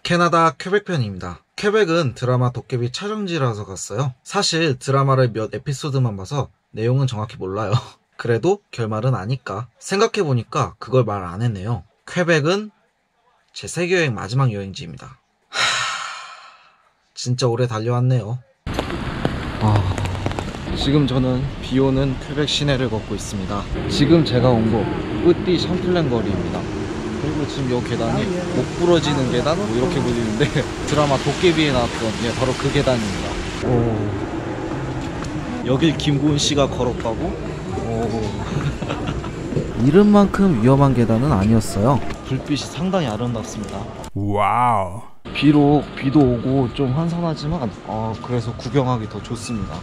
캐나다 퀘벡 편입니다. 퀘벡은 드라마 도깨비 촬영지라서 갔어요. 사실 드라마를 몇 에피소드만 봐서 내용은 정확히 몰라요. 그래도 결말은 아니까 생각해보니까 그걸 말 안 했네요. 퀘벡은 제 세계여행 마지막 여행지입니다. 진짜 오래 달려왔네요. 지금 저는 비오는 퀘벡 시내를 걷고 있습니다. 지금 제가 온 곳 뿌띠 샴플렌 거리입니다. 그리고 지금 이 계단이 목 부러지는 계단? 뭐 이렇게 불리는데 드라마 도깨비에 나왔던 바로 그 계단입니다. 여길 김고은 씨가 걸었다고? 이름만큼 위험한 계단은 아니었어요. 불빛이 상당히 아름답습니다. 와우. 비록 비도 오고 좀 한산하지만 그래서 구경하기 더 좋습니다.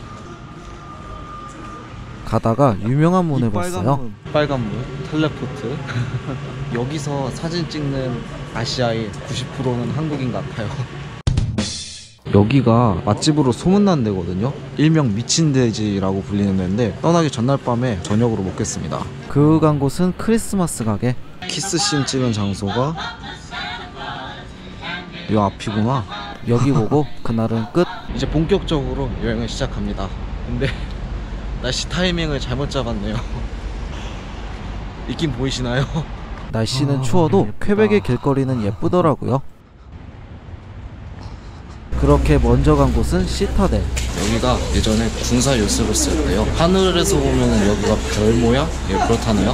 가다가 유명한 문을 봤어요. 빨간 문, 텔레포트. 여기서 사진 찍는 아시아의 90%는 한국인 같아요. 여기가 맛집으로 소문난 데거든요. 일명 미친돼지라고 불리는 데인데 떠나기 전날 밤에 저녁으로 먹겠습니다. 그 간 곳은 크리스마스 가게. 키스씬 찍은 장소가 이 앞이구나. 여기 보고 그날은 끝. 이제 본격적으로 여행을 시작합니다. 근데 날씨 타이밍을 잘못 잡았네요. 있긴 보이시나요? 날씨는 추워도 퀘벡의 길거리는 예쁘더라고요. 그렇게 먼저 간 곳은 시타델. 여기가 예전에 군사 요새로 쓰였대요. 하늘에서 보면 여기가 별 모양? 그렇다네요.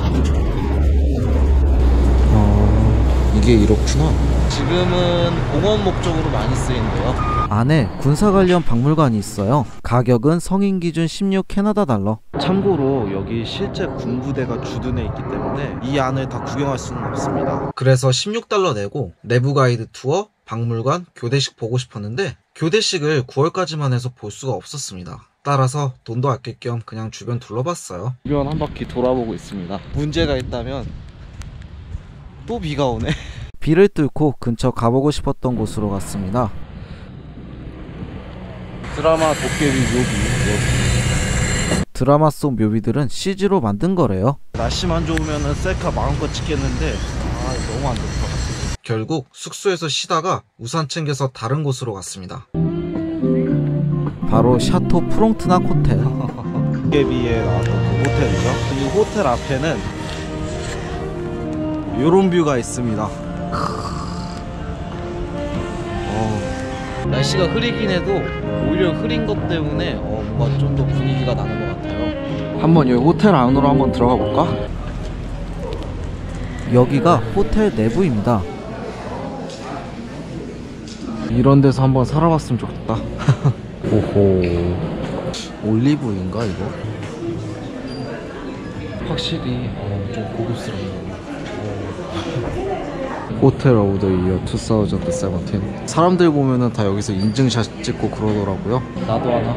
이게 이렇구나. 지금은 공원 목적으로 많이 쓰인대요. 안에 군사 관련 박물관이 있어요. 가격은 성인 기준 16 캐나다 달러. 참고로 여기 실제 군부대가 주둔해 있기 때문에 이 안을 다 구경할 수는 없습니다. 그래서 16달러 내고 내부 가이드 투어, 박물관, 교대식 보고 싶었는데 교대식을 9월까지만 해서 볼 수가 없었습니다. 따라서 돈도 아낄 겸 그냥 주변 둘러봤어요. 주변 한 바퀴 돌아보고 있습니다. 문제가 있다면 또 비가 오네. 비를 뚫고 근처 가보고 싶었던 곳으로 갔습니다. 드라마 도깨비 묘비. 드라마 속 묘비들은 CG로 만든 거래요. 날씨만 좋으면 셀카 마음껏 찍겠는데 너무 안 좋다. 결국 숙소에서 쉬다가 우산 챙겨서 다른 곳으로 갔습니다. 바로 샤토 프롱트낙 호텔. 도깨비에 나왔던 그 호텔이죠. 이 호텔 앞에는 요런 뷰가 있습니다. 날씨가 흐리긴 해도 오히려 흐린 것 때문에 뭔가 좀 더 분위기가 나는 것 같아요. 한번 여기 호텔 안으로 한번 들어가 볼까? 여기가 호텔 내부입니다. 이런 데서 한번 살아봤으면 좋겠다. 오호. 올리브인가 이거? 확실히 좀 고급스럽네요. 호텔 오브 더 이어 2017. 사람들 보면은 다 여기서 인증샷 찍고 그러더라고요. 나도 하나.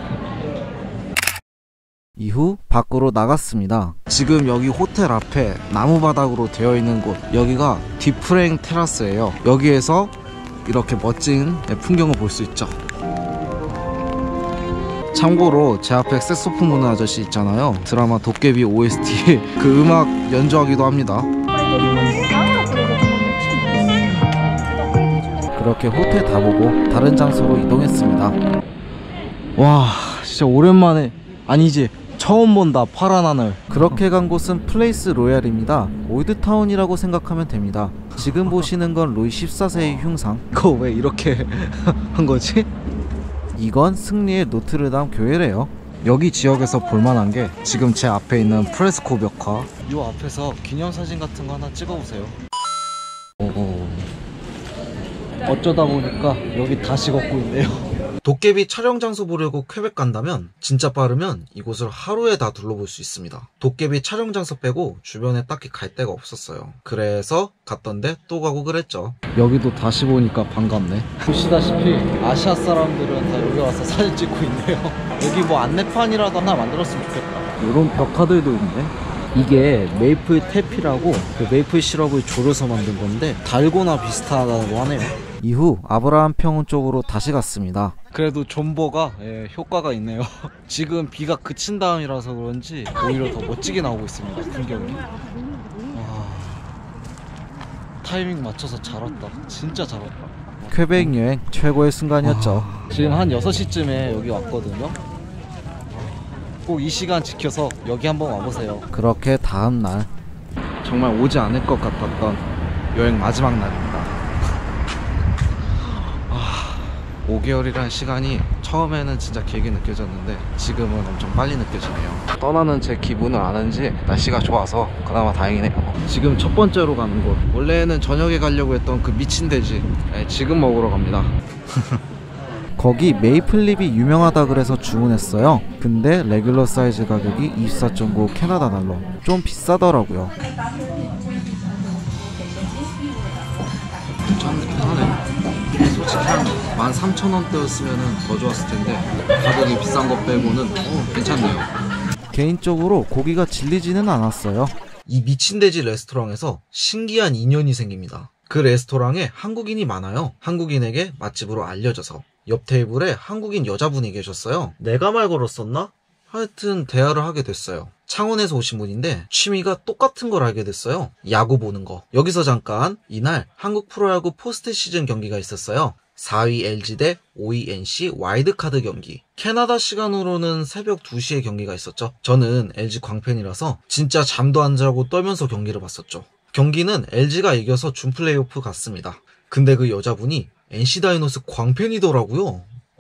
이후 밖으로 나갔습니다. 지금 여기 호텔 앞에 나무바닥으로 되어 있는 곳, 여기가 디프랭 테라스예요. 여기에서 이렇게 멋진 풍경을 볼 수 있죠. 참고로 제 앞에 색소폰 부는 아저씨 있잖아요. 드라마 도깨비 OST 그 음악 연주하기도 합니다. 그렇게 호텔 다 보고 다른 장소로 이동했습니다. 와, 진짜 오랜만에, 아니지, 처음 본다 파란 하늘. 그렇게 간 곳은 플레이스 로얄입니다. 올드타운이라고 생각하면 됩니다. 지금 보시는 건 루이 14세의 흉상. 그거 왜 이렇게 한 거지? 이건 승리의 노트르담 교회래요. 여기 지역에서 볼만한 게 지금 제 앞에 있는 프레스코 벽화. 이 앞에서 기념사진 같은 거 하나 찍어보세요. 어쩌다 보니까 여기 다시 걷고 있네요. 도깨비 촬영 장소 보려고 퀘벡 간다면 진짜 빠르면 이곳을 하루에 다 둘러볼 수 있습니다. 도깨비 촬영 장소 빼고 주변에 딱히 갈 데가 없었어요. 그래서 갔던데 또 가고 그랬죠. 여기도 다시 보니까 반갑네. 보시다시피 아시아 사람들은 다 여기 와서 사진 찍고 있네요. 여기 뭐 안내판이라도 하나 만들었으면 좋겠다. 이런 벽화들도 있네. 이게 메이플 태피라고 그 메이플 시럽을 졸여서 만든 건데 달고나 비슷하다고 하네요. 이후 아브라함 평원 쪽으로 다시 갔습니다. 그래도 존버가 효과가 있네요. 지금 비가 그친 다음이라서 그런지 오히려 더 멋지게 나오고 있습니다. 풍경이. 타이밍 맞춰서 잘 왔다. 진짜 잘 왔다. 퀘벡 여행 최고의 순간이었죠. 지금 한 6시쯤에 여기 왔거든요. 꼭 이 시간 지켜서 여기 한번 와보세요. 그렇게 다음날 정말 오지 않을 것 같았던 여행 마지막 날입니다. 5개월이라는 시간이 처음에는 진짜 길게 느껴졌는데 지금은 엄청 빨리 느껴지네요. 떠나는 제 기분을 아는지 날씨가 좋아서 그나마 다행이네요. 지금 첫 번째로 가는 곳, 원래는 저녁에 가려고 했던 그 미친 돼지, 지금 먹으러 갑니다. 거기 메이플립이 유명하다 그래서 주문했어요. 근데 레귤러 사이즈 가격이 24.9 캐나다 달러, 좀 비싸더라고요. 괜찮네. 솔직히 한 13,000원대였으면 더 좋았을 텐데 가격이 비싼 것 빼고는 괜찮네요. 개인적으로 고기가 질리지는 않았어요. 이 미친돼지 레스토랑에서 신기한 인연이 생깁니다. 그 레스토랑에 한국인이 많아요. 한국인에게 맛집으로 알려져서 옆 테이블에 한국인 여자분이 계셨어요. 내가 말 걸었었나? 하여튼 대화를 하게 됐어요. 창원에서 오신 분인데 취미가 똑같은 걸 알게 됐어요. 야구 보는 거. 여기서 잠깐, 이날 한국 프로야구 포스트 시즌 경기가 있었어요. 4위 LG 대 5위 NC 와일드카드 경기. 캐나다 시간으로는 새벽 2시에 경기가 있었죠. 저는 LG 광팬이라서 진짜 잠도 안 자고 떨면서 경기를 봤었죠. 경기는 LG가 이겨서 준 플레이오프 갔습니다. 근데 그 여자분이 NC 다이노스 광팬이더라고요.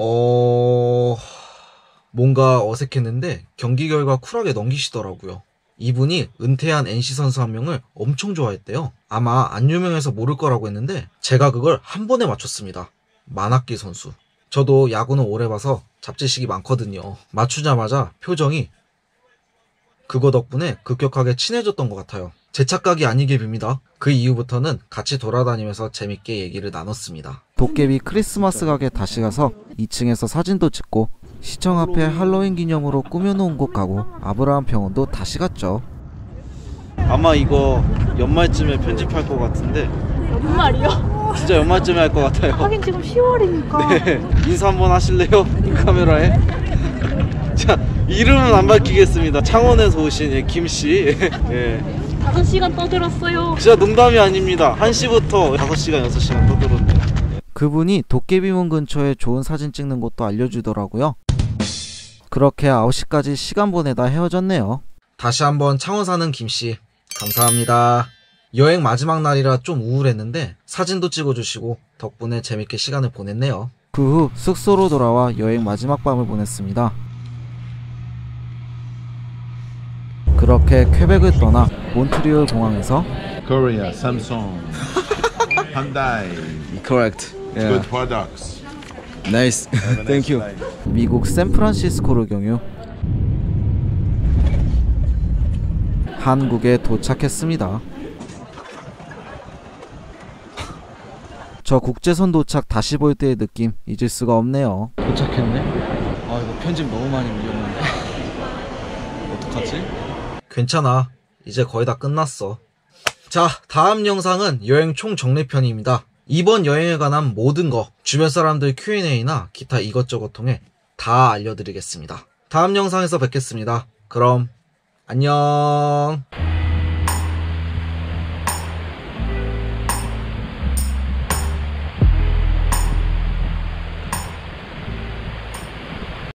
뭔가 어색했는데 경기 결과 쿨하게 넘기시더라고요. 이분이 은퇴한 NC 선수 한 명을 엄청 좋아했대요. 아마 안 유명해서 모를 거라고 했는데 제가 그걸 한 번에 맞췄습니다. 만학기 선수. 저도 야구는 오래 봐서 잡지식이 많거든요. 맞추자마자 표정이, 그거 덕분에 급격하게 친해졌던 것 같아요. 제 착각이 아니길 빕니다. 그 이후부터는 같이 돌아다니면서 재밌게 얘기를 나눴습니다. 도깨비 크리스마스 가게 다시 가서 2층에서 사진도 찍고 시청 앞에 할로윈 기념으로 꾸며놓은 곳 가고 아브라함 병원도 다시 갔죠. 아마 이거 연말쯤에 편집할 것 같은데 연말이요? 진짜 연말쯤에 할 것 같아요. 하긴 지금 10월이니까. 네, 인사 한번 하실래요? 이 카메라에. 자, 이름은 안 밝히겠습니다. 창원에서 오신 김씨. 예. 5시간 떠들었어요. 진짜 농담이 아닙니다. 1시부터 5시간, 6시간 떠들었네요. 그분이 도깨비문 근처에 좋은 사진 찍는 곳도 알려주더라고요. 그렇게 9시까지 시간 보내다 헤어졌네요. 다시 한번 창원 사는 김씨, 감사합니다. 여행 마지막 날이라 좀 우울했는데 사진도 찍어주시고 덕분에 재밌게 시간을 보냈네요. 그 후 숙소로 돌아와 여행 마지막 밤을 보냈습니다. 그렇게 퀘벡을 떠나 몬트리올 공항에서 Korea, Samsung, Hyundai, Correct. good products. Nice. Have a nice night. 미국 샌프란시스코를 경유 한국에 도착했습니다. 저 국제선 도착 다시 볼 때의 느낌 잊을 수가 없네요. 도착했네. 아, 이거 편집 너무 많이 밀렸는데 어떡하지? 괜찮아, 이제 거의 다 끝났어. 자, 다음 영상은 여행 총정리편입니다. 이번 여행에 관한 모든 거, 주변 사람들 Q&A나 기타 이것저것 통해 다 알려드리겠습니다. 다음 영상에서 뵙겠습니다. 그럼 안녕.